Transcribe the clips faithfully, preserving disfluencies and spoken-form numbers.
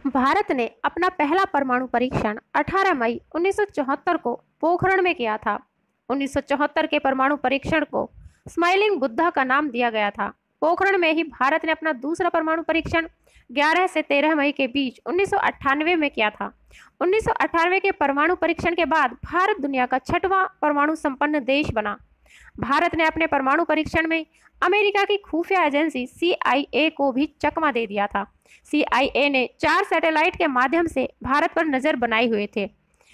भारत ने अपना पहला परमाणु परीक्षण अठारह मई उन्नीस सौ चौहत्तर को पोखरण में किया था। उन्नीस सौ चौहत्तर के परमाणु परीक्षण को स्माइलिंग बुद्धा का नाम दिया गया था। पोखरण में ही भारत ने अपना दूसरा परमाणु परीक्षण ग्यारह से तेरह मई के बीच उन्नीस सौ अट्ठानवे में किया था। उन्नीस सौ अट्ठानवे के परमाणु परीक्षण के बाद भारत दुनिया का छठवां परमाणु संपन्न देश बना। भारत ने अपने परमाणु परीक्षण में अमेरिका की खुफिया एजेंसी सी आई ए को भी चकमा दे दिया था। सी आई ए ने चार सैटेलाइट के माध्यम से भारत पर नजर बनाए हुए थे।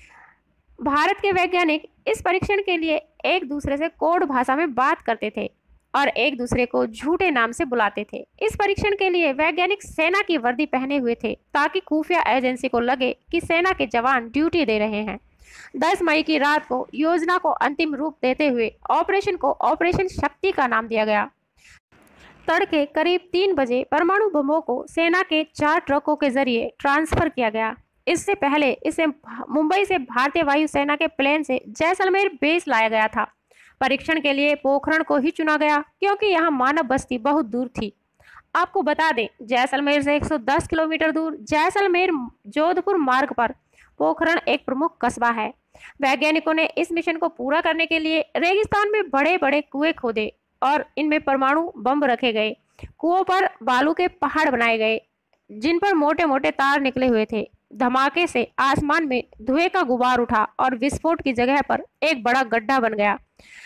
भारत के वैज्ञानिक इस परीक्षण के लिए एक दूसरे से कोड भाषा में बात करते थे और एक दूसरे को झूठे नाम से बुलाते थे। इस परीक्षण के लिए वैज्ञानिक सेना की वर्दी पहने हुए थे ताकि खुफिया एजेंसी को लगे कि सेना के जवान ड्यूटी दे रहे हैं। दस मई की रात को योजना को अंतिम रूप देते हुए ऑपरेशन को ऑपरेशन शक्ति का नाम दिया गया। तड़के करीब तीन बजे परमाणु बमों को सेना के चार ट्रकों के जरिए ट्रांसफर किया गया। इससे पहले इसे मुंबई से भारतीय वायुसेना के प्लेन से जैसलमेर बेस लाया गया था। परीक्षण के लिए पोखरण को ही चुना गया क्योंकि यहाँ मानव बस्ती बहुत दूर थी। आपको बता दें, जैसलमेर से एक सौ दस किलोमीटर दूर जैसलमेर जोधपुर मार्ग पर पोखरण एक प्रमुख कस्बा है। वैज्ञानिकों ने इस मिशन को पूरा करने के लिए रेगिस्तान में बड़े बड़े कुएं खोदे और इनमें परमाणु बम रखे गए। कुओं पर बालू के पहाड़ बनाए गए जिन पर मोटे मोटे तार निकले हुए थे। धमाके से आसमान में धुएं का गुबार उठा और विस्फोट की जगह पर एक बड़ा गड्ढा बन गया।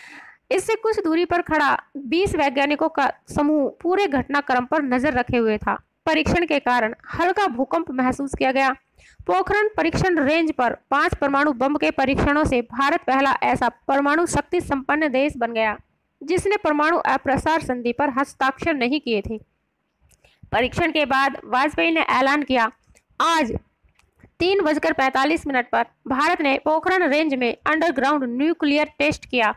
इससे कुछ दूरी पर खड़ा बीस वैज्ञानिकों का समूह पूरे घटनाक्रम पर नजर रखे हुए था। परीक्षण के कारण हल्का भूकंप महसूस किया गया। पोखरण परीक्षण रेंज पर पांच परमाणु बम के परीक्षणों से भारत पहला ऐसा परमाणु शक्ति संपन्न देश बन गया जिसने परमाणु अप्रसार संधि पर हस्ताक्षर नहीं किए थे। परीक्षण के बाद वाजपेयी ने ऐलान किया, आज तीन बजकर पैंतालीस मिनट पर भारत ने पोखरण रेंज में अंडरग्राउंड न्यूक्लियर टेस्ट किया।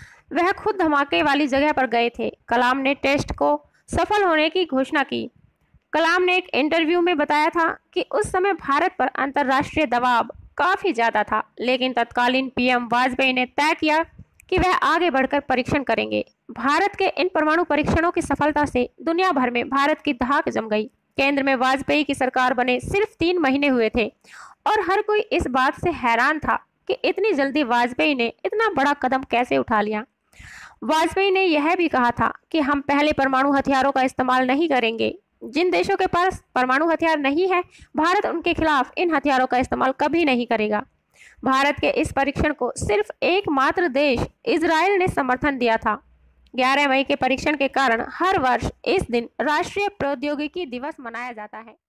वह खुद धमाके वाली जगह पर गए थे। कलाम ने टेस्ट को सफल होने की घोषणा की। कलाम ने एक इंटरव्यू में बताया था कि उस समय भारत पर अंतर्राष्ट्रीय दबाव काफी ज्यादा था, लेकिन तत्कालीन पीएम वाजपेयी ने तय किया कि वह आगे बढ़कर परीक्षण करेंगे। भारत के इन परमाणु परीक्षणों की सफलता से दुनिया भर में भारत की धाक जम गई। केंद्र में वाजपेयी की सरकार बने सिर्फ तीन महीने हुए थे और हर कोई इस बात से हैरान था कि इतनी जल्दी वाजपेयी ने इतना बड़ा कदम कैसे उठा लिया। वाजपेयी ने यह भी कहा था कि हम पहले परमाणु हथियारों का इस्तेमाल नहीं करेंगे। जिन देशों के पास परमाणु हथियार नहीं है, भारत उनके खिलाफ इन हथियारों का इस्तेमाल कभी नहीं करेगा। भारत के इस परीक्षण को सिर्फ एकमात्र देश इजराइल ने समर्थन दिया था। ग्यारह मई के परीक्षण के कारण हर वर्ष इस दिन राष्ट्रीय प्रौद्योगिकी दिवस मनाया जाता है।